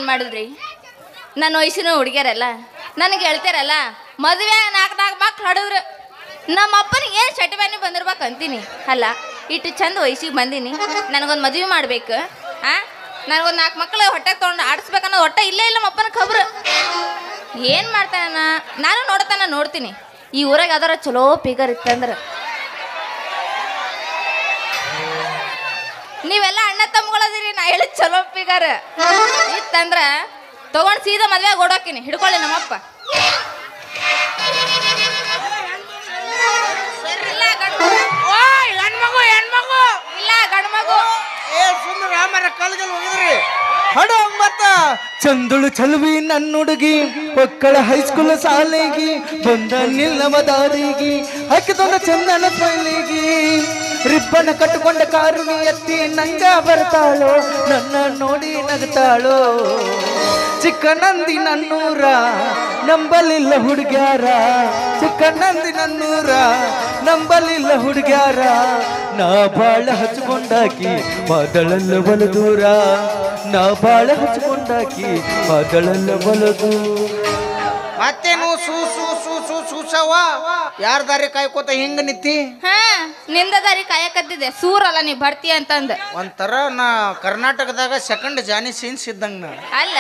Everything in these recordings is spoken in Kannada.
ಏನು ಮಾಡಿದ್ರಿ? ನನ್ನ ವಯಸ್ಸಿನ ಹುಡುಗಿಯರಲ್ಲ, ನನಗೆ ಹೇಳ್ತಾರಲ್ಲ, ಮದುವೆ 4 ಮಕ್ಳು ಹಡಿದ್ರು ನಮ್ಮ ಅಪ್ಪನಿಗೆ ಏನು ಚಟವಾನಿ ಬಂದಿರ್ಬೇಕು ಅಂತೀನಿ. ಅಲ್ಲ, ಇಟ್ಟು ಚಂದ ವಯಸ್ಸಿಗೆ ಬಂದೀನಿ, ನನಗೊಂದು ಮದುವೆ ಮಾಡ್ಬೇಕು, ನನಗೊಂದು 4 ಮಕ್ಳು ಹೊಟ್ಟೆಗೆ ತೊಗೊಂಡು ಆಡಿಸ್ಬೇಕನ್ನೋ ಹೊಟ್ಟೆ ಇಲ್ಲೇ ಇಲ್ಲ ನಮ್ಮ ಅಪ್ಪನ ಖಬ್ರು. ಏನು ಮಾಡ್ತಾನ? ನಾನು ನೋಡ್ತೀನಿ. ಈ ಊರಾಗ ಯಾವ್ದಾರ ಚಲೋ ಫಿಗರ್ ಇತ್ತಂದ್ರೆ, ನೀವೆಲ್ಲ ಅಣ್ಣ ತಮ್ಮಗಳದಿರಿ, ನಾ ಹೇಳಿದ ಚಲೋ ಫಿಗರ್ ಇತ್ತಂದ್ರ ತಗೊಂಡು ಸೀದಾ ಮದ್ವೆ ಓಡೋಕಿನಿ. ಹಿಡ್ಕೊಳ್ಳಿ ನಮ್ಮಪ್ಪ. ಇಲ್ಲ ಗಂಡ್ಮಗು ಹಡೋ ಮತ್ತ ಚಂದುಳು ಚಲುವಿ ನನ್ನ ಹುಡುಗಿ ಮಕ್ಕಳ ಹೈಸ್ಕೂಲ್ ಶಾಲೆಗಿ ಬಂದ ನಿಲ್ಲವ ದಾರಿಗೆ ಹಾಕಿದೊಂದು ಚಂದನ ಸ್ಮೈಲಿಗಿ ರಿಬ್ಬನ್ ಕಟ್ಟಿಕೊಂಡ ಕಾರುಣಿ ಎತ್ತಿ ನಂಗ ಬರ್ತಾಳೋ ನನ್ನ ನೋಡಿ ನಗ್ತಾಳೋ ಚಿಕ್ಕ ನಂದಿ ನನ್ನೂರ ನಂಬಲಿಲ್ಲ ಹುಡುಗ್ಯಾರ ಚಿಕ್ಕ ನಂದಿ ನನ್ನೂರ ನಂಬಲಿಲ್ಲ ಹುಡುಗ್ಯಾರ ನಾ ಬಾಳ ಹಚ್ಕೊಂಡಾಕಿ ಮದಳಲ್ಲ ಬಲು ದೂರ ನಾ ಬಾಳ ಹಚ್ಕೊಂಡಾಕಿ ಮದಳಲ್ಲ ಬಲು ದೂರ ಮತ್ತೇನು ಸೂಸವ ಯಾರ ದಾರಿ ಕಾಯ್ಕೋತ ಹಿಂಗ ನಿತ್ತಿ ನಿಂದ ದಾರಿ ಕಾಯಕತ್ತಿದೆ ಸೂರಲ್ಲ ನೀ ಬರ್ತೀಯ ಅಂತಂದ ಒಂಥರ ನಾ ಕರ್ನಾಟಕದಾಗ ಸೆಕೆಂಡ್ ಜಾನಿ ಸೀನ್ಸ್ ಇದ್ದಂಗ ಅಲ್ಲ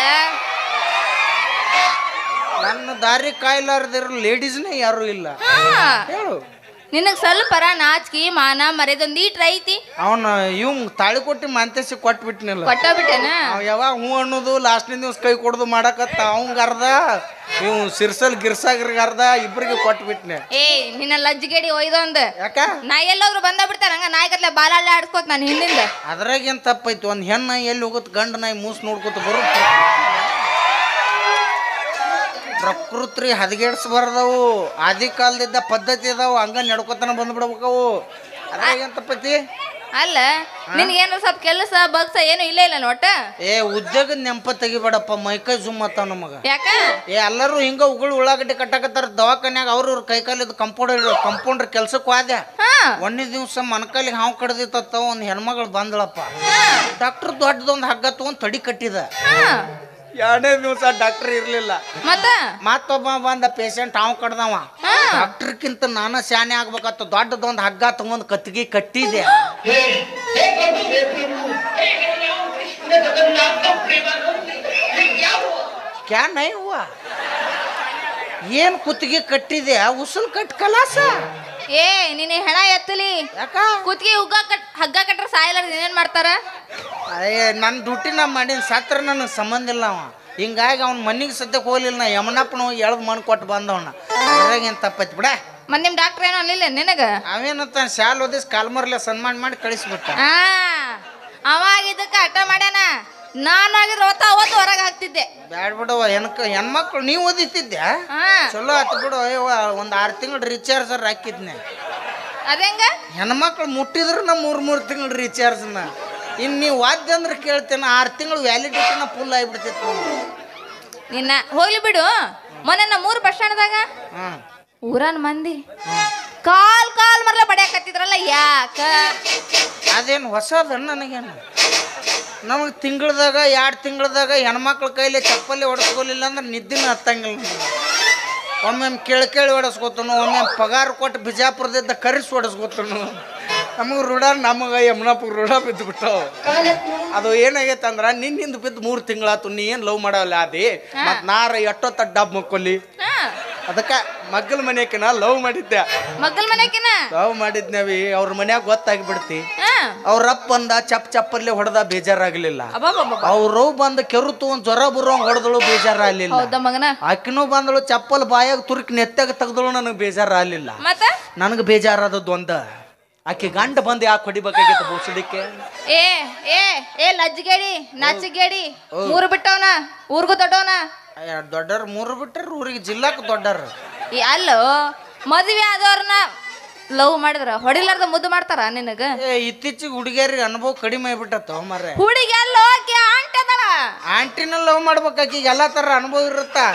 ನನ್ನ ದಾರಿ ಕಾಯ್ಲಾರ್ದಿರೋ ಲೇಡೀಸ್ನೇ ಯಾರು ಇಲ್ಲ ಹೇಳು ನಿನಗ್ ಸ್ವಲ್ಪರ ನಾಚಿಕೆ ಮಾನ ಮರ್ಯಾದೊಂದು ಈಟ್ರ ಐತಿ ಅವನ ಇವ್ ತಾಳಿ ಕೊಟ್ಟಿ ಮಂತೇಸಿ ಕೊಟ್ಬಿಟ್ನಿಲ್ಲ ಕೊಟ್ಟಬಿಟ್ಟೆನ ಯಾವಾಗ ಹೂ ಅನ್ನೋದು ಲಾಸ್ಟ್ನ ದಿವ್ಸ ಕೈ ಕೊಡೋದು ಮಾಡಕತ್ತ ಅವಂಗ ಅರ್ಧ ಇವ್ ಸಿರ್ಸಲ್ ಗಿರ್ಸಾಗ್ರಿಗೆ ಅರ್ಧ ಇಬ್ರಿಗೆ ಕೊಟ್ಬಿಟ್ನೆ ನಿನ್ನ ಲಜ್ಜಿಗೇಡಿ ಒಯ್ದೊಂದ್ ಯಾಕ ನಾ ಎಲ್ಲೋದ್ರು ಬಂದ ಬಿಡ್ತಾರ ಹಂಗ ನಾಯಿಗತ್ಲೆ ಬಾಲಾಳೆ ಆಡ್ಸ್ಕೋತ ನಾನು ಹಿಂದಿಂದ ಅದ್ರಾಗೇನ್ ತಪ್ಪೈತಿ ಒಂದ್ ಹೆಣ್ಣ ಎಲ್ಲಿ ಹೋಗುತ್ತ ಗಂಡ ನಾಯಿ ಮೂಸ್ ನೋಡ್ಕೊತ ಬರುತ್ತೆ ಪ್ರಕೃತಿ ಹದಗೆಡ್ಸ್ಬಾರ್ದವು ಆದಿ ಕಾಲದಿದ್ದ ಪದ್ಧತಿ ಅದಾವು ಹಂಗ ನಡ್ಕೊತನ ಬಂದ್ಬಿಡ್ಬೇಕವು ಅದ್ರಾಗೇನ್ ತಪ್ಪೈತಿ ಅಲ್ಲ ನಿನ್ಗೇನು ಸ್ವಲ್ಪ ಕೆಲಸ ಬಗ್ಸ ಏನು ಇಲ್ಲ ಒಟ್ಟ ಉದ್ಯೋಗದ ನೆಂಪ ತೆಗಿಬೇಡಪ್ಪ ಮೈಕೈ ಜುಮ್ ಅತ್ತಾವ ನಮಗ ಯಾಕ ಎಲ್ಲರೂ ಹಿಂಗ ಉಗುಳು ಉಳ್ಳಾಗಡ್ಡಿ ಕಟ್ಟಾಕತ್ತಾರ ದವಾಖಾನ್ಯಾಗ ಅವ್ರ ಕೈಕಾಲಿದ್ ಕಂಪೌಂಡರ್ ಕೆಲ್ಸಕ್ಕೆ ಹೋದೆ ಒಂದೇ ದಿವ್ಸ ಮನಕಾಲಿಗೆ ಹಾವು ಕಡ್ದಿತ್ತ ಒಂದ್ ಹೆಣ್ಮಗಳು ಬಂದಳಪ್ಪ ಡಾಕ್ಟರ್ ದೊಡ್ಡದೊಂದು ಹಗ್ಗ ತಗೊಂಡ್ ತಡಿ ಕಟ್ಟಿದ 2ನೇ ದಿವ್ಸ ಡಾಕ್ಟರ್ ಇರ್ಲಿಲ್ಲ ಮತ್ತೊಬ್ಬ ಬಂದ ಪೇಷಂಟ್ ಹಾವು ಕಡ್ದವ ಡಾಕ್ಟರ್ಕ್ಕಿಂತ ನಾನು ಶಾನೆ ಆಗ್ಬೇಕತ್ತ ದೊಡ್ಡದೊಂದು ಹಗ್ಗ ತಗೊಂಡ್ ಕತ್ತಿಗೆ ಕಟ್ಟಿದೆ ಕ್ಯಾನ್ ಹೂವ ಏನ್ ಕುತ್ತಿಗೆ ಕಟ್ಟಿದೆ ಉಸುಲ್ ಕಟ್ ಕಲಾಸ ನೀನೆ ಹೆಣ ಎತ್ತಲಿ ಯಾಕ ಕುತ್ತಿಗೆ ಹಗ್ಗ ಕಟ್ರ ಸಾಯಲಾರ ಏನೇನ್ ಮಾಡ್ತಾರ ನನ್ನ ಡ್ಯೂಟಿ ನಾ ಮಾಡಿನ ಸತ್ರ ನನಗೆ ಸಂಬಂಧ ಇಲ್ಲ ಅವ ಹಿಂಗಾಗಿ ಅವ್ನ ಮನೆಗೆ ಸದ್ಯಕ್ಕೆ ಹೋಗ್ಲಿಲ್ಲ ನಾ ಯಮನಪ್ಪನ ಎಳ್ದು ಮಣ್ಣು ಕೊಟ್ಟು ಬಂದವನ ಅದ್ರಾಗ ಏನು ತಪ್ಪೈತಿ ಬಿಡ ನಿಮ್ ಡಾಕ್ಟರ್ ಏನೋ ಅಲ್ಲಿಲ್ಲ ನಿನಗ ಅವೇನಂತ ಶಾಲ್ ಓದಿಸ್ ಕಾಲ್ಮರ್ಲೆ ಸನ್ಮಾನ ಮಾಡಿ ಕಳಿಸ್ಬಿಟ್ಟ ಅವಾಗ ಇದಕ್ಕೆ ಹಠ ಮಾಡ್ಯಾನ ನಾನಾಗಿದ್ರೆ ಅವತ್ತು ಹೊರಗೆ ಹಾಕ್ತಿದ್ದೆ ಬ್ಯಾಡ ಬಿಡವ ಹೆಣ್ಮಕ್ಳು ನೀವು ಓದಿತಿದ್ದೆ ಚಲೋ ಆತು ಬಿಡು ಒಂದು 6 ತಿಂಗಳು ರಿಚಾರ್ಜರ್ ಹಾಕಿದ್ನೆ ಅದೇಂಗ ಹೆಣ್ಮಕ್ಳು ಮುಟ್ಟಿದ್ರು ನಾ 3 ತಿಂಗಳು ರಿಚಾರ್ಜ್ನ ಇನ್ನು ನೀವು ವಾದ್ಯ ಅಂದ್ರೆ ಕೇಳ್ತೇನೆ 6 ತಿಂಗಳು ವ್ಯಾಲಿಡಿಟಿನ ಫುಲ್ ಆಗಿಬಿಡ್ತಿತ್ತು ನಿನ್ನ ಹೋಗ್ಲಿ ಬಿಡು ಮೊನ್ನೆ ನಾ 3 ಬಸ್ ಸ್ಟ್ಯಾಂಡ್ದಾಗ ಊರನ್ ಮಂದಿ ಕಾಲ್ ಮರ್ಲ ಬಡಿಯಾಕತ್ತಿದ್ರಲ್ಲ ಯಾಕ ಅದೇನು ಹೊಸದನ್ನ ನನಗೇನು ನಮಗೆ ತಿಂಗಳದಾಗ 2 ತಿಂಗಳದಾಗ ಹೆಣ್ಮಕ್ಳ ಕೈಲಿ ಚಪ್ಪಲಿ ಹೊಡೆಸ್ಕೊಲಿಲ್ಲ ಅಂದ್ರೆ ನಿದ್ದಿನ ಹತ್ತಂಗಿಲ್ಲ ಒಮ್ಮೆ ಕೇಳಿ ಹೊಡೆಸ್ಕೊತನು ಒಮ್ಮೆ ಪಗಾರ ಕೊಟ್ಟು ಬಿಜಾಪುರದಿಂದ ಕರೆಸಿ ಹೊಡೆಸ್ಕೊತನು ನಮಗೆ ರೂಢ ನಮಗೆ ಯಮುನಾಪುರ ರೂಢ ಬಿದ್ದು ಬಿಟ್ಟವು ಅದು ಏನಾಗೈತೆ ಅಂದ್ರೆ ನಿನ್ನಿಂದ ಬಿದ್ದು 3 ತಿಂಗಳಾತು ನೀ ಏನು ಲವ್ ಮಾಡಲ್ಲ ಅದೇ ಮತ್ತು ನಾರ ಎಷ್ಟೊತ್ತ ಡಬ್ ಮಕ್ಕೊಲ್ಲಿ ಅದಕ್ಕೆ ಮಗ್ಗಲ ಮನೆಕಿನ ಲವ್ ಮಾಡಿದ್ದೆ ಲವ್ ಮಾಡಿದ್ನೇವಿ ಅವ್ರ ಮನ್ಯಾಗ ಗೊತ್ತಾಗಿ ಬಿಡ್ತಿ ಅವ್ರಪ್ಪ ಬಂದ ಚಪ್ಪಲ್ಲಿ ಹೊಡೆದ ಬೇಜಾರಾಗ್ಲಿಲ್ಲ ಅವ್ರವ್ ಬಂದ ಕೆರುತು ಒಂದ್ ಜ್ವರ ಬರುವಂಗ ಹೊಡೆದಳು ಬೇಜಾರಾಗ್ಲಿಲ್ಲ ಆಕಿನೂ ಬಂದಳು ಚಪ್ಪಲ್ ಬಾಯಾಗ ತುರ್ಕಿ ನೆತ್ತಾಗ ತೆಗ್ದಳು ನನಗೆ ಬೇಜಾರಾಗ್ಲಿಲ್ಲ ನನಗೆ ಬೇಜಾರಾದದ್ದು ಒಂದ ಆಕೆ ಗಂಡ ಬಂದು ಯಾಕೆ ಹೊಡಿಬೇಕಾಗಿತ್ತು ಬೋಸಡಿಕೆ ಲಜ್ಜಿಗೇಡಿ ನಾಚಿಗೇಡಿ 3 ಬಿಟ್ಟವನ ಊರ್ಗೂ ದೊಡ್ಡವನ ದೊಡ್ಡರ್ 3 ಬಿಟ್ಟರ್ ಊರಿಗೆ ಜಿಲ್ಲಾಕ್ ದೊಡ್ಡರ್ ಅಲ್ಲೋ ಮದುವೆ ಆದವ್ರನ್ನ ಲವ್ ಮಾಡಿದ್ರ ಹೊಡಿಲಾರ್ದ ಮುದ್ದು ಮಾಡ್ತಾರ ನಿನಗ ಇತ್ತೀಚಿಗೆ ಹುಡುಗಿಯರಿಗೆ ಅನುಭವ ಕಡಿಮೆ ಆಗ್ಬಿಟ್ಟತ್ತ ಮರ್ರೆ ಹುಡುಗಿ ಅಲ್ಲೋ ಆಂಟಿ ಅದಳ ಆಂಟಿನ ಲವ್ ಮಾಡ್ಬೇಕಾಕಿ ಎಲ್ಲಾ ತರ ಅನುಭವ ಇರುತ್ತಾ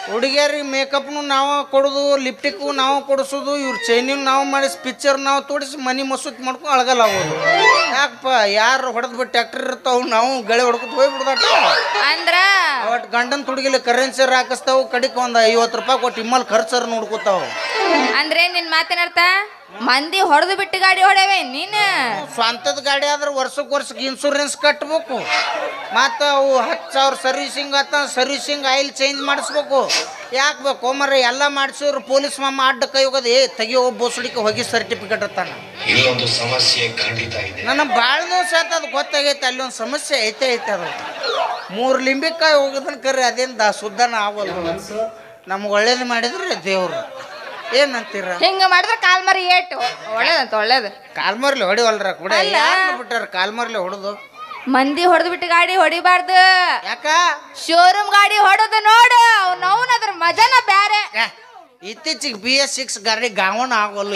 ಹುಡುಗಿಯರಿಗೆ ಮೇಕಪ್ನು ನಾವು ಕೊಡೋದು ಲಿಪ್ಟಿಕ್ಕು ನಾವು ಕೊಡಿಸೋದು ಇವ್ರ ಚೈನಿನ ನಾವು ಮಾಡಿಸಿ ಪಿಕ್ಚರ್ ನಾವು ತೋಡಿಸಿ ಮನೆ ಮಸೂತ್ ಮಾಡ್ಕೊಂಡು ಅಳಗಲ್ಲ ಆಗೋದು ಯಾಕಪ್ಪ ಯಾರು ಹೊಡೆದ್ ಬಿಟ್ಟು ಟ್ಯಾಕ್ಟರ್ ಇರ್ತಾವ ನಾವು ಗಳೆ ಹೊಡ್ಕೊತ ಹೋಗ್ಬಿಡ್ದಾಟ ಅಂದ್ರ ಒಟ್ಟು ಗಂಡನ ತುಡುಗಿಲಿ ಕರೆನ್ಸಿರ್ ಹಾಕಿಸ್ತಾವು ಕಡಿಕ್ ಒಂದು 50 ರೂಪಾಯಿ ಕೊಟ್ಟು ಇಮ್ಮಲ್ ಖರ್ಚರ್ ನೋಡ್ಕೋತಾವ ಅಂದ್ರೆ ನಿನ್ ಮಾತೇನರ್ಥ ಮಂದಿ ಹೊಡೆದು ಬಿಟ್ಟು ಗಾಡಿ ಹೊಡೆವೆ ನೀನ್ ಸ್ವಂತದ ಗಾಡಿ ಆದ್ರೆ ವರ್ಷಕ್ಕೆ ಇನ್ಶೂರೆನ್ಸ್ ಕಟ್ಟಬೇಕು ಮತ್ತು ಅವು 10,000 ಸರ್ವಿಸಿಂಗ್ ಸರ್ವಿಸಿಂಗ್ ಆಯಿಲ್ ಚೇಂಜ್ ಮಾಡಿಸ್ಬೇಕು ಯಾಕೆ ಬೇಕು ಮರ ಎಲ್ಲ ಮಾಡಿಸಿದ್ರು ಪೊಲೀಸ್ ಮಾಮ ಅಡ್ಡ ಕೈ ಹೋಗೋದು ತೆಗಿಯೋ ಬೋಸಡಿಕೆ ಹೋಗಿ ಸರ್ಟಿಫಿಕೇಟ್ ಇರ್ತಾನ ಇಲ್ಲೊಂದು ಸಮಸ್ಯೆ ಖಂಡಿತ ಇದೆ ನನಗೆ ಭಾಳ ದಿವಸ ಆಯ್ತು ಅದು ಗೊತ್ತಾಗೈತೆ ಅಲ್ಲಿ ಒಂದು ಸಮಸ್ಯೆ ಐತೆ ಅದು 3 ಲಿಂಬಿಕಾಯಿ ಹೋಗೋದನ್ನ ಕರ್ರಿ ಅದೇನು ಸುದ್ದನ ಆಗೋಲ್ಲ ನಮ್ಗೆ ಒಳ್ಳೇದು ಮಾಡಿದ್ರೆ ದೇವ್ರು ಏನಂತೀರ ಹಿಂಗ ಮಾಡಿದ್ರೆ ಕಾಲ್ ಮರಿ ಏಟು ಒಳ್ಳೇದಂತ ಒಳ್ಳೇದು ಕಾಲ್ಮರ್ಲಿ ಹೊಡಿವಲ್ರ ಕೂಡ ಬಿಟ್ಟಾರ ಕಾಲ್ಮರ್ಲಿ ಹೊಡೆದು ಮಂದಿ ಹೊಡೆದು ಬಿಟ್ಟು ಗಾಡಿ ಹೊಡಿಬಾರ್ದು ಯಾಕ ಶೋರೂಮ್ ಗಾಡಿ ಹೊಡೋದು ನೋಡು ಅವ್ನ ಅದ್ರ ಮಜಾನ ಬ್ಯಾರೆ ಇತ್ತೀಚಿಗೆ BS6 ಗಾಡಿ ಗಾವನ ಆಗೋಲ್ಲ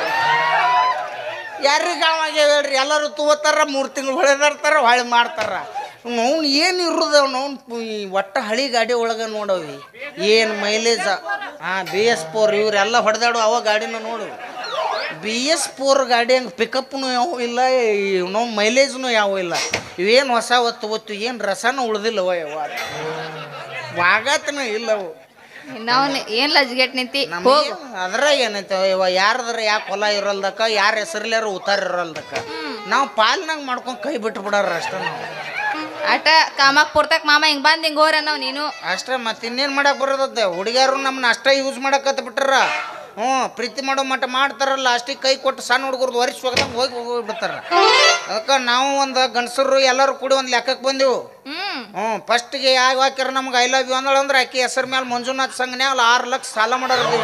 ಯಾರಿಗೆ ಗಾವ ಆಗ್ಯಾವ ಹೇಳ್ರಿ ಎಲ್ಲರೂ ತಗೋತಾರ 3 ತಿಂಗಳು ಹೊಳೆದಾಡ್ತಾರ ಹೊಳೆ ಮಾಡ್ತಾರ ಅವ್ನು ಏನು ಇರೋದು ಅವ್ನು ಒಟ್ಟ ಹಳಿ ಗಾಡಿ ಒಳಗೆ ನೋಡವಿ ಏನು ಮೈಲೇಜ BS4 ಇವರೆಲ್ಲ ಹೊಡೆದಾಡು ಅವ ಗಾಡಿನ ನೋಡು BS4 ಗಾಡಿ ಹಂಗೆ ಪಿಕಪ್ನು ಯಾವ ಇಲ್ಲ ನಾವು ಮೈಲೇಜ್ನು ಯಾವ ಇಲ್ಲ ಇವೇನು ಹೊಸ ಒತ್ತು ಏನು ರಸನೂ ಉಳ್ದಿಲ್ಲವ ಯಾವ ವಾಗತನ ಇಲ್ಲವು ನಾವು ಏನ್ ಲಜ್ಗೆಟ್ ನಿಂತಿ ಅದ್ರಾಗ ಏನೈತೆ ಇವ ಯಾರದ್ರ ಯಾಕೆ ಹೊಲ ಇರಲ್ದಕ್ಕ ಯಾರ ಹೆಸರ್ಲ್ಯಾರ ಉತ್ತಾರ ಇರಲ್ದಕ್ಕ ನಾವು ಪಾಲ್ನಾಗ ಮಾಡ್ಕೊಂಡು ಕೈ ಬಿಟ್ಟು ಬಿಡಾರ ಅಷ್ಟ ನಾವು ಆಟ ಕಾಮಕ್ ಪುರ್ತಕ್ ಮಾಮ ಹಿಂಗ್ ಬಂದ್ ಹಿಂಗ್ ಹೋರ ನಾವ್ ನೀನು ಅಷ್ಟೇ ಮತ್ತೆ ಇನ್ನೇನು ಮಾಡಕ್ ಬರೋದತ್ತೆ ಹುಡುಗಿಯರು ನಮ್ಮನ್ನ ಅಷ್ಟೇ ಯೂಸ್ ಮಾಡಕತ್ತ ಬಿಟ್ಟಾರ ಪ್ರೀತಿ ಮಾಡೋ ಮಟ್ಟ ಮಾಡ್ತಾರಲ್ಲ ಅಷ್ಟಿಗೆ ಕೈ ಕೊಟ್ಟು ಸಣ್ಣ ಹುಡುಗರ್ದು ವರ್ಷ ಹೋಗ್ಬಿಡ್ತಾರ ಅದಕ್ಕೆ ನಾವು ಒಂದು ಗಂಡಸರು ಎಲ್ಲರೂ ಕೂಡಿ ಒಂದು ಲೆಕ್ಕಕ್ಕೆ ಬಂದೆವು ಫಸ್ಟ್ಗೆ ಯಾವ ಹಾಕ್ಯಾರ ನಮ್ಗೆ ಐ ಲವ್ ಯು ಅಂದಳಂದ್ರೆ ಆಕಿ ಹೆಸರು ಮೇಲೆ ಮಂಜುನಾಥ್ ಸಂಘನ್ಯಾಗ 6 ಲಕ್ಷ ಸಾಲ ಮಾಡೋರು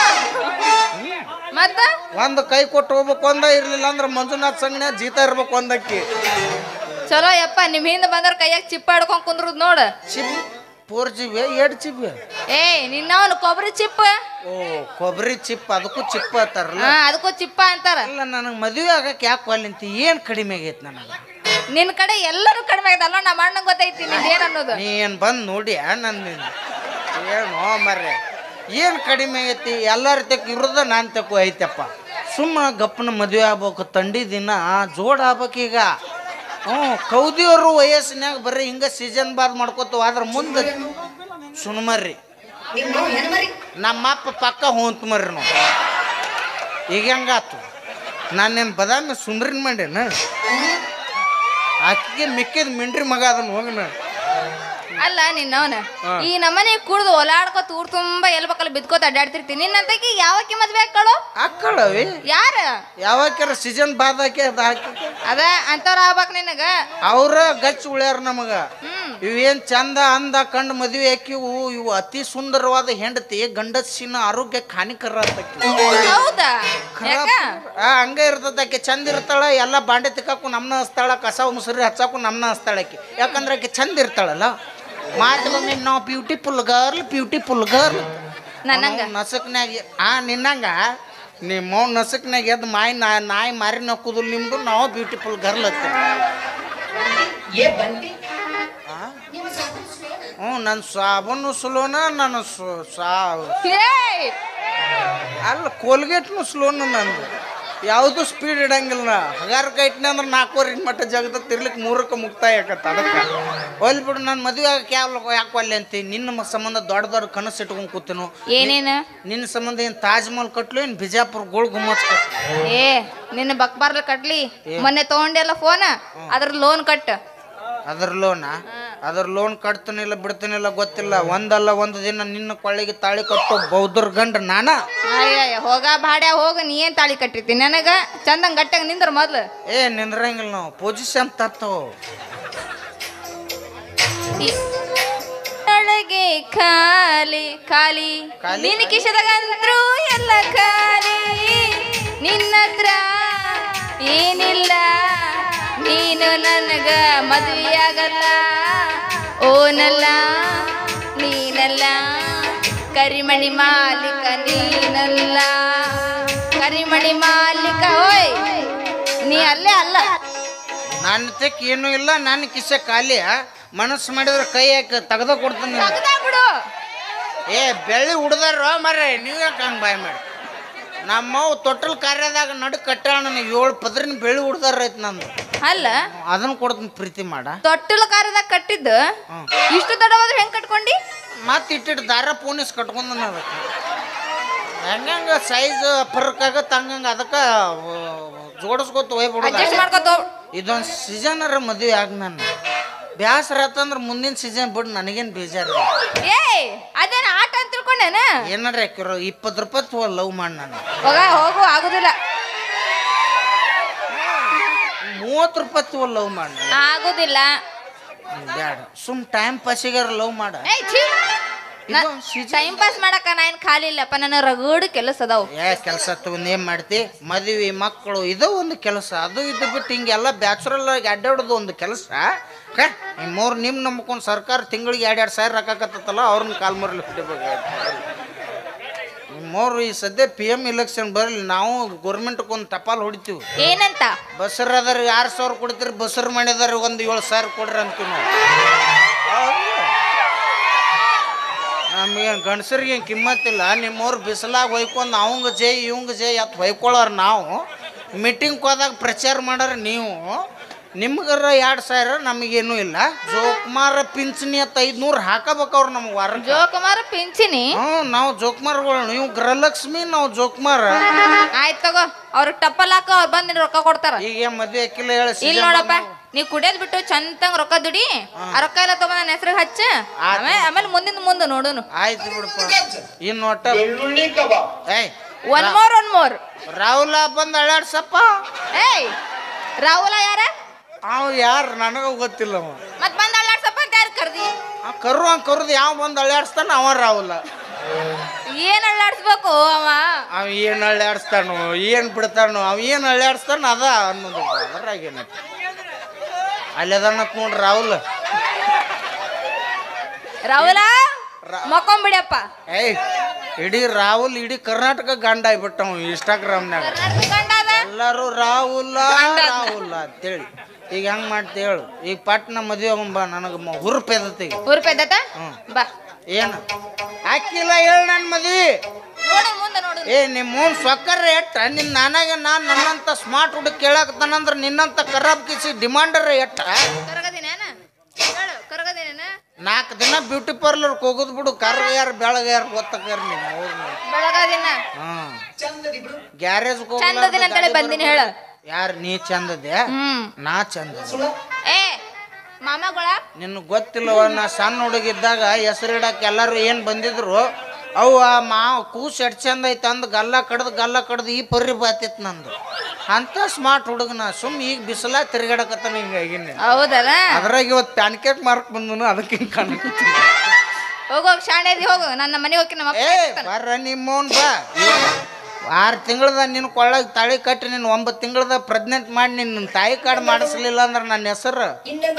ಮತ್ತ ಒಂದು ಕೈ ಕೊಟ್ಟು ಹೋಗ್ಬೇಕು ಅಂದ ಇರ್ಲಿಲ್ಲ ಅಂದ್ರೆ ಮಂಜುನಾಥ್ ಸಂಘನ್ಯಾಗ ಜೀತ ಇರ್ಬೇಕು ಒಂದಕ್ಕಿ ಚಲೋ ಯಪ್ಪ ನಿಮ್ ಹಿಂದ ಬಂದವ್ರ ಕೈಯಾಗ ಚಿಪ್ಪ ಹಿಡ್ಕೊಂಡ್ ಕುಂದ್ರದ್ ನೋಡ ಚಿಪ್ 4 GB 2 GB ನಿನ್ನವನು ಕೊಬ್ಬರಿ ಚಿಪ್ಪ ಕೊಬ್ಬರಿ ಚಿಪ್ ಅದಕ್ಕೂ ಚಿಪ್ ಅಂತಾರಲ್ಲ ಅದಕ್ಕೂ ಚಿಪ್ಪ ಅಂತಾರ ಇಲ್ಲ ನನಗೆ ಮದುವೆ ಆಗಕ್ಕೆ ಯಾಕೆ ಅಲ್ಲಿಂತ ಏನು ಕಡಿಮೆ ಆಗೈತೆ ನನಗೆ ನಿನ್ ಕಡೆ ಎಲ್ಲರೂ ಕಡಿಮೆ ಆಗಿದೆ ಅಲ್ಲ ನಮ್ಮ ಅಣ್ಣಂಗೆ ಗೊತ್ತೈತಿ ನಿಂದ ಏನ್ ಅನ್ನೋದು ನೀನು ಬಂದು ನೋಡಿ ನನ್ನ ಏನು ಮರ್ರೆ ಏನು ಕಡಿಮೆ ಆಗೈತಿ ಎಲ್ಲರ ತೆಕ್ ಇರೋದ ನಾನು ತೆಕ್ಕು ಐತಪ್ಪ ಸುಮ್ಮನೆ ಗಪ್ಪನ ಮದುವೆ ಆಗ್ಬೇಕು ತಂಡಿ ದಿನ ಜೋಡ್ ಆಗ್ಬೇಕೀಗ ಕೌದಿಯವರು ವಯಸ್ಸಿನಾಗ ಬರ್ರಿ ಹಿಂಗೆ ಸೀಸನ್ ಬಾದ್ ಮಾಡ್ಕೋತಾವ ಅದ್ರ ಮುಂದೆ ಸುಣ್ಮರ್ರಿ ನಮ್ಮಪ್ಪ ಪಕ್ಕ ಹೊಂತ ಮರ್ರಿ ನಾವು ಈಗ ಹೆಂಗಾತು ನಾನೇನು ಬದಾಮಿ ಸುಂದ್ರಿನ ಮಾಡೇನ ಆಕಿಗೆ ಮಿಕ್ಕಿದ ಮಿಂಡ್ರಿ ಮಗ ಅದನ್ನ ಹೋಗನ ಅಲ್ಲ ನಿನ್ನವನ ಈ ನಮ್ಮನೆ ಕುಡ್ದು ಓಲಾಡ್ಕೋತ ಊರ್ ತುಂಬಾ ಎಲ್ ಬೇಕಲ್ಲ ಬಿದ್ಕೋತ ಅಡ್ಡಾಡ್ತಿರ್ತೀನಿ ನಿನ್ನಂತಕಿ ಯಾವಕ್ಕೆ ಮದ್ವೆ ಹಾಕೊಳ್ಳೋ ಹಾಕೊಳ್ಳವಿ ಯಾರ ಯಾವಾಕ್ಯಾರ ಸೀಸನ್ ಬಾದ್ ಹಾಕಿ ಅದು ಹಾಕಿ ಅದ ಅಂತವ್ರ ಆಗ್ಬೇಕ್ ನಿನಗ ಅವ್ರ ಗಚ್ಚ ಉಳ್ಯಾರ ನಮಗ ಇವೇನ್ ಚಂದ ಅಂದ ಕಂಡು ಮದುವೆ ಹಾಕಿವು ಇವು ಅತಿ ಸುಂದರವಾದ ಹೆಂಡತಿ ಗಂಡಸಿನ ಆರೋಗ್ಯಕ್ಕೆ ಹಾನಿಕರ ಹೌದಾ ಹಂಗ ಇರ್ತದ ಆಕೆ ಚಂದ ಇರ್ತಾಳ ಎಲ್ಲ ಬಾಂಡೆ ತಿಕ್ಕಾಕು ನಮ್ನ ಹಸ್ತಾಳ ಕಸ ಮುಸುರಿ ಹಚ್ಚಾಕು ನಮ್ನ ಹಸ್ತಾಳ ಆಕಿ ಯಾಕಂದ್ರೆ ಆಕೆ ಚಂದ ಇರ್ತಾಳಲ್ಲ ಮಾತುಗೊಮ್ಮೆ ನಾವು ಬ್ಯೂಟಿಫುಲ್ ಗರ್ಲ್ ನನಂಗ ನಸಕ್ನಾಗ ನಿನ್ನಂಗ ನಿಮ್ಮ ನಸಕ್ನಾಗ ಎದ್ದು ನಾಯಿ ಮಾರಿ ನಕ್ಕುದಿಲ್ಲ ನಿಮ್ದು ನಾವು ಬ್ಯೂಟಿಫುಲ್ ಗರ್ಲ್ ಹತ್ತಿ ನನ್ನ ಸಾಬೂನು ಸ್ಲೋನ ನನ್ನ ಅಲ್ಲ ಕೋಲ್ಗೇಟ್ನು ಸ್ಲೋನು ನಂದು ಯಾವುದು ಸ್ಪೀಡ್ ಇಡಂಗಿಲ್ಲ ಹಗಾರ ಕೈಟ್ನ ಅಂದ್ರೆ 4 ಮಟ್ಟ ಜಗದ ತಿರ್ಲಿಕ್ಕೆ 3ಕ್ಕೆ ಮುಕ್ತಾಯ ಆಕತ್ತ ಅದಕ್ಕೆ ಹೋಲ್ ಬಿಡು ನಾನು ಮದುವೆ ಆಗಕ್ಕೆ ಯಾಕೆ ಒಲ್ಲೆ ಅಂತಿ ನಿನ್ನ ಸಂಬಂಧ ದೊಡ್ಡ ಕನಸು ಇಟ್ಕೊಂಡು ಕೂತೇನು ಏನೇನು ನಿನ್ನ ಸಂಬಂಧ ಏನು ತಾಜ್ ಮಹಲ್ ಕಟ್ಲು ಏನು ಬಿಜಾಪುರ ಗೋಳ್ ಗುಮ್ಮಚ್ ಕಟ್ಲು ನಿನ್ನ ಬಕ್ಬಾರ್ಲ ಕಟ್ಲಿ ಮೊನ್ನೆ ತಗೊಂಡೆಲ್ಲ ಫೋನ್ ಅದ್ರ ಲೋನ್ ಕಟ್ ಅದ್ರ ಲೋನ್ ಕಟ್ತಾನಿಲ್ಲ ಬಿಡ್ತಾನಿಲ್ಲ ಗೊತ್ತಿಲ್ಲ ಒಂದಲ್ಲ ಒಂದು ದಿನ ನಿನ್ನ ಕೊಳ್ಳಿಗೆ ತಾಳಿ ಕಟ್ಟೋ ಬೌದ್ಧರ ಗಂಡ ನಾನ ಹೋಗ ಬಾಡ್ಯಾ ಹೋಗ ನೀ ಏನ್ ತಾಳಿ ಕಟ್ಟಿರ್ತೀನಿ ನನಗ ಚಂದಂಗ ಗಟ್ಟಾಗ ನಿಂದ್ರ ಮೊದ್ಲು ನಿಂದ್ರಂಗಿಲ್ಲ ನಾವು ಪೊಸಿಷನ್ ತತ್ತೋ ಒಳಗೆ ಖಾಲಿ ಖಾಲಿ ನಿನ್ನ ಕಿಶದಗಂದ್ರು ಎಲ್ಲ ಖಾಲಿ ನಿನ್ನತ್ರ ಏನಿಲ್ಲ ನೀನು ನನಗ ಮದುವೆಯಾಗಲ್ಲ ಓನಲ್ಲ ನೀನಲ್ಲ ಕರಿಮಣಿ ಮಾಲೀಕ ನೀನಲ್ಲ ಕರಿಮಣಿ ಮಾಲೀಕ ಓಯ್ ನೀ ಅಲ್ಲೇ ಅಲ್ಲ ನನ್ನ ತೆಕ್ ಏನೂ ಇಲ್ಲ ನನ್ನ ಕಿಸೆ ಖಾಲಿ ಮನಸ್ಸು ಮಾಡಿದ್ರೆ ಕೈ ಹಾಕಿ ತೆಗ್ದ ಕೊಡ್ತೀನಿ ಬಿಡು ಏ ಬೆಳ್ಳಿ ಹುಡ್ದಾರ ಮರ್ರೆ ನೀವು ಯಾಕೆ ಹಂಗೆ ಬಾಯ್ ಮಾಡಿ ನಮ್ಮವ್ ತೊಟ್ಟಲ್ ಕಾರ್ಯದಾಗ ನಡು ಕಟ್ಟಾಣ ನೀವು 7 ಪದ್ರಿನ ಬೆಳ್ಳಿ ಹುಡ್ದಾರ ಐತೆ ನಂದು ಅಲ್ಲ ಅದನ್ನ ಕೊಡ್ತೀನಿ ಪ್ರೀತಿ ಮಾಡ ತೊಟ್ಟಲ ಕಾರ್ಯದಾಗ ಕಟ್ಟಿದ್ದು ಇಷ್ಟು ದೊಡ್ಡವಾದ್ರೆ ಹೆಂಗ್ ಕಟ್ಕೊಂಡಿ ಮತ್ತೆ ಇಟ್ಟಿಟ್ಟು ದಾರ ಪೂನಿಸ್ ಕಟ್ಕೊಂಡ ಅದಕ್ಕೆ ಹೆಂಗಂಗ ಸೈಜ್ ಫರ್ಕ್ ಆಗತ್ತೆ ಹಂಗಂಗೆ ಅದಕ್ಕೆ ಜೋಡಿಸ್ಕೊತ ಹೋಗ್ಬಿಡೋದು ಅಡ್ಜಸ್ಟ್ ಮಾಡ್ಕೊತ ಇದೊಂದು ಸೀಸನರ ಮದುವೆ ಆಗ ನಾನು ಬ್ಯಾಸರ ಆತಂದ್ರೆ ಮುಂದಿನ ಸೀಸನ್ ಬಿಡು ನನಗೇನು ಬೇಜಾರ ಏ ಅದೇನ ಆಟ ಅಂತ ತಿಳ್ಕೊಂಡೇನ ಏನಾರ ಹಾಕಿರೋ 20 ರೂಪಾಯಿ ಲವ್ ಮಾಡಿ ನಾನು ಹೋಗು ಆಗುದಿಲ್ಲ 30 ರೂಪಾಯಿ ಲವ್ ಮಾಡಿ ಆಗುದಿಲ್ಲ ಬ್ಯಾಡ ಸುಮ್ ಟೈಮ್ ಪಾಸಿಗಾರ ಲವ್ ಮಾಡ ಟೈಮ್ ಪಾಸ್ ಮಾಡಕ ನಾ ಏನ್ ಖಾಲಿ ಇಲ್ಲಪ್ಪ ನನ್ನ ರಗಡು ಕೆಲಸ ಅದಾವ ಕೆಲಸ ತಗೊಂಡ್ ಏನ್ ಮಾಡ್ತಿ ಮದುವೆ ಮಕ್ಕಳು ಇದು ಒಂದು ಕೆಲಸ ಅದು ಇದು ಬಿಟ್ಟು ಹಿಂಗೆಲ್ಲ ಬ್ಯಾಚುರಲ್ ಆಗಿ ಅಡ್ಡಾಡೋದು ಒಂದು ಕೆಲಸ ನಿಮ್ ನಂಬ್ಕೊಂಡು ಸರ್ಕಾರ ತಿಂಗಳಿಗೆ 2-2 ಸಾವಿರ ರೊಕ್ಕತ್ತಲ್ಲ ಅವ್ರನ್ನ ಕಾಲ್ ಮರಲಿ ಹಿಡಿಬೇಕು ನಿಮ್ಮವ್ರು ಈ ಸದ್ಯ PM ಇಲೆಕ್ಷನ್ ಬರಲಿ ನಾವು ಗೌರ್ಮೆಂಟ್ಗೆ ಒಂದು ಟಪಾಲ್ ಹೊಡಿತೀವಿ ಏನಂತ ಬಸ್ಸರ್ ಅದಾರ 6,000 ಕೊಡ್ತೀರಿ ಬಸ್ಸರ್ ಮಾಡಿದಾರ ಒಂದು 7,000 ಕೊಡ್ರಿ ಅಂತೀವಿ ನಾವು ನಮಗೆ ಗಂಡಸರಿಗೆ ಕಿಮ್ಮತ್ತಿಲ್ಲ ನಿಮ್ಮವ್ರು ಬಿಸಿಲಾಗ ಹೊಯ್ಕೊಂಡು ಅವಂಗ ಜೈ ಇವಂಗ ಜೈ ಅತ್ ಹೊಯ್ಕೊಳ್ಳೋರು ನಾವು ಮೀಟಿಂಗ್ ಹೋದಾಗ ಪ್ರಚಾರ ಮಾಡೋರು ನೀವು ನಿಮ್ಗರ 2,000 ನಮಗೇನು ಇಲ್ಲ ಜೋಕುಮಾರ ಪಿಂಚಣಿ ಅಂತ 500 ಹಾಕಬೇಕವ್ರು ನಮ್ಗೆ ವಾರ ಜೋಕುಮಾರ ಪಿಂಚಣಿ ನಾವು ಜೋಕುಮಾರ್ಗಳು ನೀವು ಗೃಹಲಕ್ಷ್ಮಿ ನಾವು ಜೋಕುಮಾರ ಆಯ್ತು ತಗೋ ಅವ್ರಿಗೆ ಟಪ್ಪಲ್ ಹಾಕ ಅವ್ರು ಬಂದು ರೊಕ್ಕ ಕೊಡ್ತಾರ ಈಗ ಮದ್ವೆ ಅಕ್ಕಿಲ್ಲ ಹೇಳ ಇಲ್ಲ ನೋಡಪ್ಪ ನೀವ್ ಕುಡಿಯೋದ್ ಬಿಟ್ಟು ಚಂದಂಗ್ ರೊಕ್ಕ ದುಡಿ ಆ ರೊಕ್ಕ ಎಲ್ಲ ತಗೊಂಡ್ ನನ್ನ ಹೆಸರಿಗೆ ಹಚ್ಚ ಆಮೇಲೆ ಮುಂದೆ ನೋಡುನು ಆಯ್ತು ಬಿಡಪ್ಪ ಇನ್ನು ಒಟ್ಟ ಏಯ್ ಒನ್ ಮೋರ್ ರಾಹುಲ ಬಂದ್ ಅಳ್ಳಾಡ್ಸಪ್ಪ ಏಯ್ ರಾಹುಲ ಯಾರ ಅವ ಯಾರು ನನಗ ಗೊತ್ತಿಲ್ಲ ಅವ ಮತ್ ಬಂದ್ ಅಳ್ಳಾಡ್ಸಪ್ಪ ಅಂತ ಯಾರು ಕರ್ದಿ ಕರುದು ಯಾವ ಬಂದ್ ಅಳ್ಳಾಡ್ಸ್ತಾನ ಅವ ರಾಹುಲ ಏನ್ ಅಳ್ಳಾಡ್ಸ್ಬೇಕು ಅವ ಏನ್ ಅಳ್ಳಾಡ್ಸ್ತಾನು ಏನ್ ಬಿಡ್ತಾನು ಅವ ಏನ್ ಅಳ್ಳಾಡ್ಸ್ತಾನ ಅದ ಅನ್ನೋದು ಅದ್ರಾಗೇನ ಅಲ್ಲದನ್ನತ್ ನೋಡ್ರಿ ರಾಹುಲ ಮಕ್ಕೊಂಬಿಡಿಯಪ್ಪ ಏಯ್ ಇಡೀ ರಾಹುಲ್ ಇಡೀ ಕರ್ನಾಟಕ ಗಂಡ ಆಗ್ಬಿಟ್ಟ ಅವ ಇನ್ಸ್ಟಾಗ್ರಾಮ್ನಾಗ ಎಲ್ಲರೂ ರಾಹುಲ್ ಅಂತೇಳಿ ಈಗ ಹೆಂಗ್ ಮಾಡ್ತಿ ಹೇಳು ಈಗ ಪಟ್ನ ಮದುವೆ ಬಾ ನನಗೆ ಹುರುಪೆದತಿ ಬಾ ಏನ ಹಾಕಿಲ್ಲ ಹೇಳು ನನ್ನ ಮದ್ವಿ ಏ ನಿಮ್ಮ ಸೊಕ್ಕರ್ ಎಟ್ಟ ನಿನ್ನ ನನಗೆ ನಾನು ನನ್ನಂತ ಸ್ಮಾರ್ಟ್ ಹುಡುಗ ಕೇಳಾಕತ್ತಾನಂದ್ರ ನಿನ್ನಂತ ಖರಾಬ್ ಕಿಸಿ ಡಿಮಾಂಡರ್ ಎಟ್ಟ 4 ದಿನ ಬ್ಯೂಟಿ ಪಾರ್ಲರ್ಗೆ ಹೋಗೋದು ಬಿಡು ಕರ್ಗ ಯಾರು ಬೆಳಗ ಯಾರು ಗೊತ್ತಾರ ನಿಮ್ಮ ಗ್ಯಾರೇಜ್ ಯಾರು ನೀ ಚಂದದೆ ನಾ ಚಂದ ನಿನ್ ಗೊತ್ತಿಲ್ಲವ ನಾ ಸಣ್ಣ ಹುಡುಗಿದ್ದಾಗ ಹೆಸರಿಡಕ್ಕೆ ಎಲ್ಲರೂ ಏನ್ ಬಂದಿದ್ರು ಅವು ಕೂಸು ಎಟ್ ಚಂದ ಐತೆ ಅಂದ್ ಗಲ್ಲ ಕಡ್ದು ಈ ಪರ್ರಿ ಬಾತಿತ್ತು ನಂದು ಅಂತ ಸ್ಮಾರ್ಟ್ ಹುಡುಗನ ಸುಮ್ ಈಗ ಬಿಸಿಲ ತಿರ್ಗಾಡಕತ್ತಾನ ಹಿಂಗಾಗಿನ ಹೌದಲ್ಲ ಅದ್ರಾಗ ಇವತ್ತು ಪ್ಯಾನ್ ಕೇಕ್ ಮಾರ್ಕ್ ಬಂದನು ಅದಕ್ಕೆ ಹಿಂಗೆ ಕಾಣಕತ್ತೀನಿ ಹೋಗೋ ಶಾಣೆದಿ ಹೋಗು ನನ್ನ ಮನೆ ಹೋಗಿ ನಮ್ಮ ಬರ್ರ ನಿಮ್ಮವನ್ ಬಾ 6 ತಿಂಗಳದ ನಿನ್ನ ಕೊಳ್ಳಾಗ ತಾಳಿ ಕಟ್ಟಿ ನೀನು 9 ತಿಂಗಳದ ಪ್ರೆಗ್ನೆಂಟ್ ಮಾಡಿ ನಿನ್ನ ತಾಯಿ ಕಾರ್ಡ್ ಮಾಡಿಸ್ಲಿಲ್ಲ ಅಂದ್ರೆ ನನ್ನ ಹೆಸರು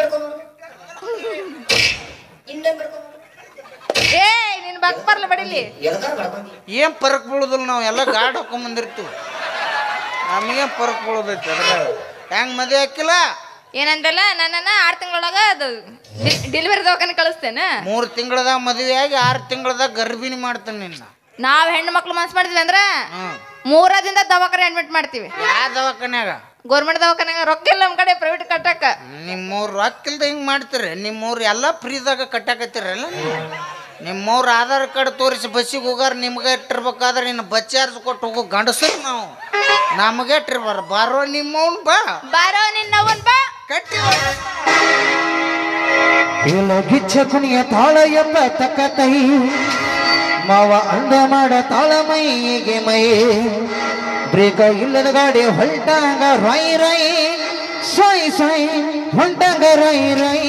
ನಿನ್ ಬಕ್ ಬರ್ಲ ಬಡಿಲಿ ಏನ್ ಪರಕ್ ಬೀಳುದಿಲ್ಲ ನಾವು ಎಲ್ಲ ಗಾಡ್ ಹಾಕೊಂಡ್ ಬಂದಿರ್ತೀವಿ ನಮಗೇನ್ ಪರಕ್ ಬೀಳೋದೈತಿ ಅದ್ರಾಗ ಹೆಂಗ್ ಮದುವೆ ಹಾಕಿಲ್ಲ ಏನಂದ್ರಲ್ಲ ನನ್ನನ್ನ 6 ತಿಂಗಳೊಳಗ ಅದು ಡೆಲಿವರಿ ದವಾಖಾನೆ ಕಳಿಸ್ತೇನೆ 3 ತಿಂಗಳದಾಗ ಮದುವೆ ಆಗಿ 6 ತಿಂಗಳದಾಗ ಗರ್ಭಿಣಿ ಮಾಡ್ತೇನೆ ನಿನ್ನ ನಾವ್ ಹೆಣ್ಣು ಮಕ್ಳು ಮನ್ಸ್ ಮಾಡಿದ್ವಿ ಅಂದ್ರ 3 ದಿನದ ದವಾಖಾನೆ ಅಡ್ಮಿಟ್ ಮಾಡ್ತೀವಿ ಯಾವ ದವಾಖಾನ್ಯಾಗ ಗೌರ್ಮೆಂಟ್ ದವಾಖಾನ್ಯಾಗ ರೊಕ್ಕ ಇಲ್ಲ ನಮ್ ಕಡೆ ಪ್ರೈವೇಟ್ ಕಟ್ಟಕ ನಿಮ್ಮವ್ರು ರೊಕ್ಕ ಇಲ್ದ ಹಿಂಗ್ ಮಾಡ್ತೀರಿ ನಿಮ್ಮವ್ರು ಎಲ್ಲ ಫ್ರೀದಾಗ ಕಟ್ಟಾಕತ್ತೀರಲ್ಲ ನಿಮ್ಮವ್ರು ಆಧಾರ್ ಕಾರ್ಡ್ ತೋರಿಸಿ ಬಸ್ಸಿಗೆ ಹೋಗಾರ ನಿಮ್ಗೆ ಇಟ್ಟಿರ್ಬೇಕಾದ್ರೆ ನಿನ್ನ ಬಸ್ ಚಾರ್ಜ್ ಕೊಟ್ಟು ಹೋಗೋ ಗಂಡಸರು ನಾವು ನಮಗೆ ಇಟ್ಟಿರ್ಬಾರ ಬಾರೋ ನಿಮ್ಮವ್ನ ಬಾರೋ ನಿನ್ನವನ್ ಬಾ ಕಟ್ಟಿ ಗಿಚ್ಚ ಕುಣಿಯ ತಾಳ ಎಂಬ ತಕ್ಕ ತೈ ಮಾವ ಅಂದ ಮಾಡ ತಾಳ ಮೈಗೆ ಮೈ ಬ್ರೇಕ ಇಲ್ಲದ ಗಾಡಿ ಹೊಂಟಾಗ ರೈ ರೈ ಸೈ ಸೈ ಹೊಂಟಾಗ ರೈ ರೈ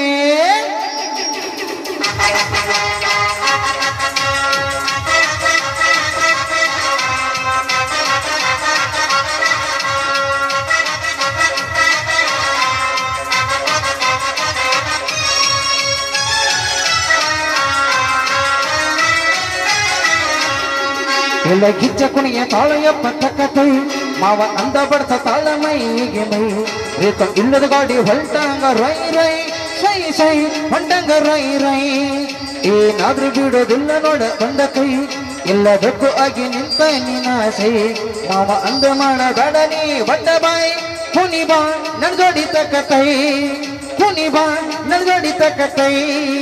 ಇಲ್ಲ ಗಿಚ್ಚ ಕುಣಿಯ ತಾಳೆಯ ಪತ್ತಕತೈ ಮಾವ ಅಂದ ಬಡ್ತ ತಾಳ ಮೈಗೆ ಮೈ ರೇತ ಇಲ್ಲದ ಗಾಡಿ ಹೊಲ್ಟಂಗ ರೈ ರೈ ಸೈ ಸೈ ಹೊಂಟಂಗ ರೈ ರೈ ಏನಾದ್ರೂ ಬಿಡೋದಿಲ್ಲ ನೋಡ ಬಂದ ಕೈ ಎಲ್ಲದಕ್ಕೂ ಆಗಿ ನಿಂತ ನೀನಾಸೆ ಮಾವ ಅಂದ ಮಾಡಬೇಡ ನೀ ಬಡ್ಡ ಬಾಯಿ ಕುನಿ ಬಾ ನನ್ಗಡಿ ತಕ್ಕ ಕೈ ಕುನಿ ಬಾ ನನ್ಗಡಿ ತಕ್ಕ ಕೈ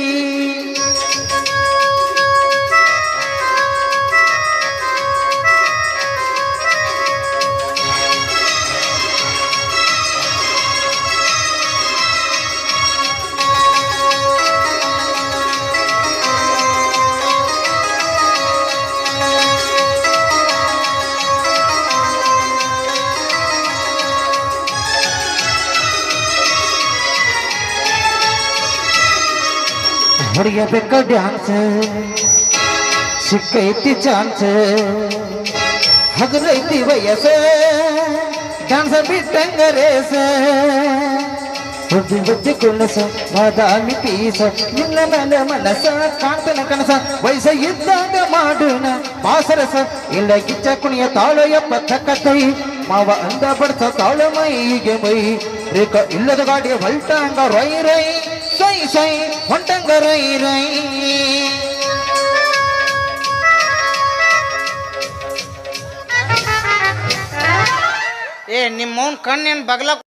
ಹೊಡೆಯಬೇಕ ಡ್ಯಾನ್ಸ್ ಸಿಕ್ಕೈತಿ ಚಾನ್ಸ್ ಹಗಲೈತಿ ವಯಸ್ಸ ಡ್ಯಾನ್ಸ್ ಬಿಟ್ಟಂಗ ರೇಸ ಬುದ್ಧಿ ಕುಲಸ ಬಾದಾಮಿ ಪೀಸ ನಿನ್ನ ಮೇಲೆ ಮನಸ ಕಾಣ್ತನ ಕನಸ ವಯಸ್ಸ ಇದ್ದಾಗ ಮಾಡೋಣ ಬಾಸರಸ ಇಲ್ಲ ಗಿಚ್ಚ ಕುಣಿಯ ತಾಳು ಎಪ್ಪತ್ತ ಕೈ ಮಾವ ಅಂದ ಬಡ್ಸ ತಾಳು ಮೈಗೆ ಮೈ ರೇಖ ಇಲ್ಲದ ಗಾಡಿ ಹೊಲ್ಟಂಗ ರೈ ರೈ ಸೈ ಸೈ ಹೊಂಟಂಗ ರೈ ರೈ ಏ ನಿಮ್ಮವನ್ ಕಣ್ಣೇನು ಬಗಲ